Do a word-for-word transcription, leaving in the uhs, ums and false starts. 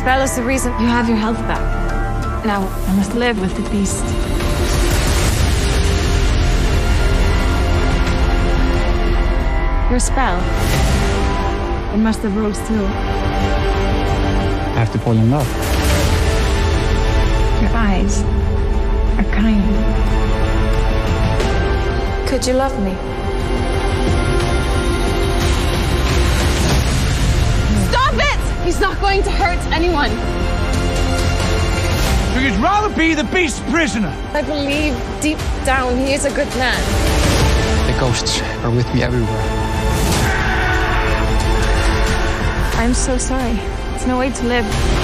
spell is the reason you have your health back. Now, I must live with the beast. Your spell. It must have rose too. I have to fall in love. Your eyes are kind. Could you love me? Stop it! He's not going to hurt anyone. So you'd rather be the beast's prisoner? I believe deep down he is a good man. The ghosts are with me everywhere. I'm so sorry. There's no way to live.